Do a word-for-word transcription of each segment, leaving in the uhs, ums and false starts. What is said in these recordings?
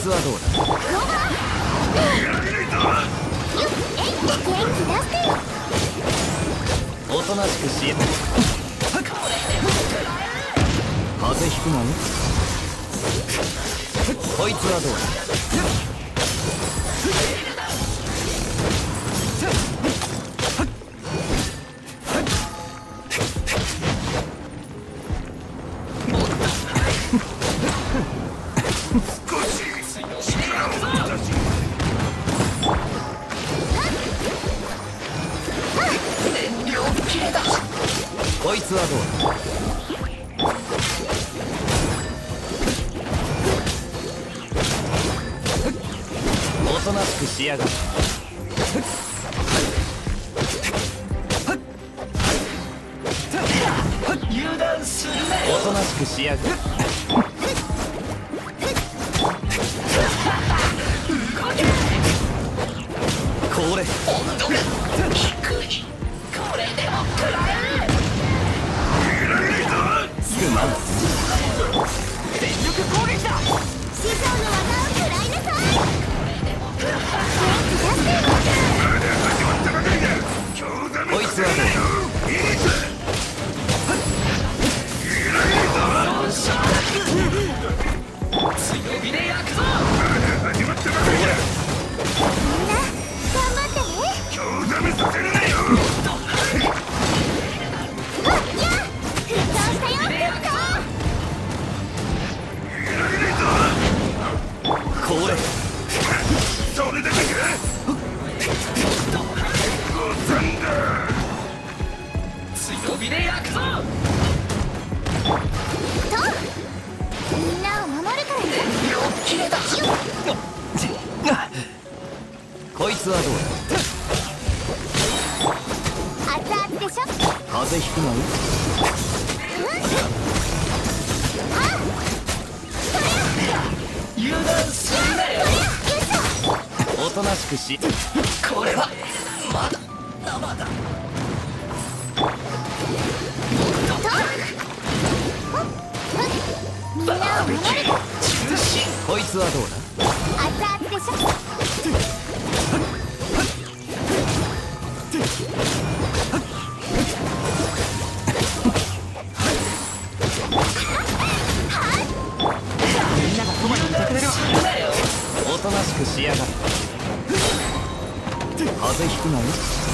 つはどうだ。おとなしくしよう。風邪ひくなよ。こいつはどうだ。こいつはどうだ。おとなしくしやがる。油断するなよ。おとなしくしやがる。これ温度が低い。これでも食らえ。すまん。全力攻撃だ。師匠の技を食らいなさい。こいつはどうだ。強火で焼くぞ。みんな頑張ってね。興ざめさせるなよ。これそれだけか。ごさんだ。強火で焼くぞ。とみんなを守るからね。切れた。こいつはどうだ。熱々でしょ。風邪ひくなよ。油断するなよ。おとなしくし。これはまだ生だ。みんなを守る。中心。こいつはどうだ。熱々でしょ。みんながそばにいてくれるわ。おとなしくしやがる。風邪ひくなよ。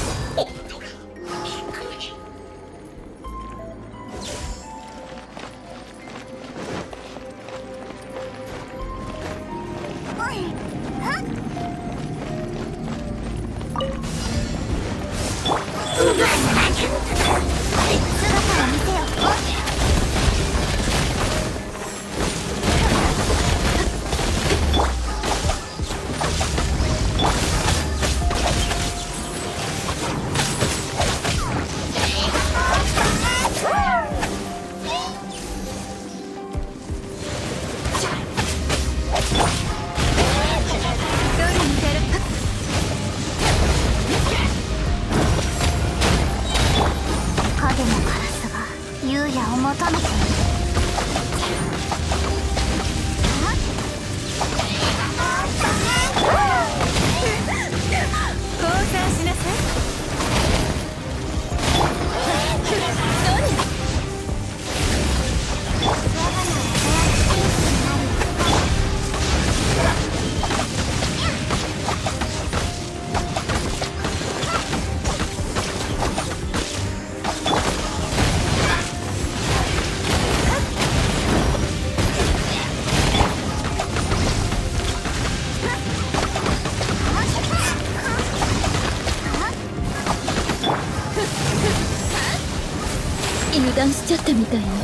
油断しちゃったみたいね。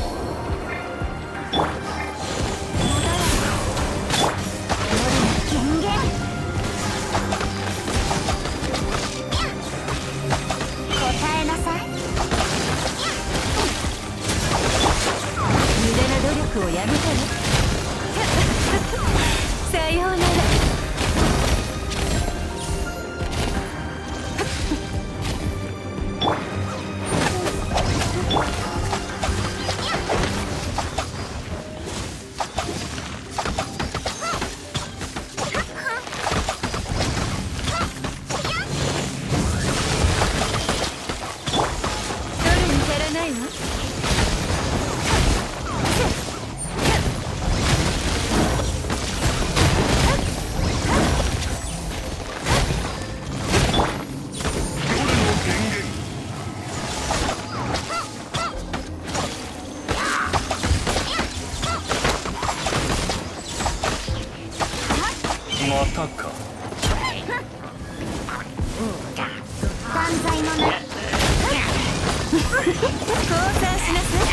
答えなさい。 無駄な努力をやめたらさようなら。 こまたか。 断罪のな降参しなさい。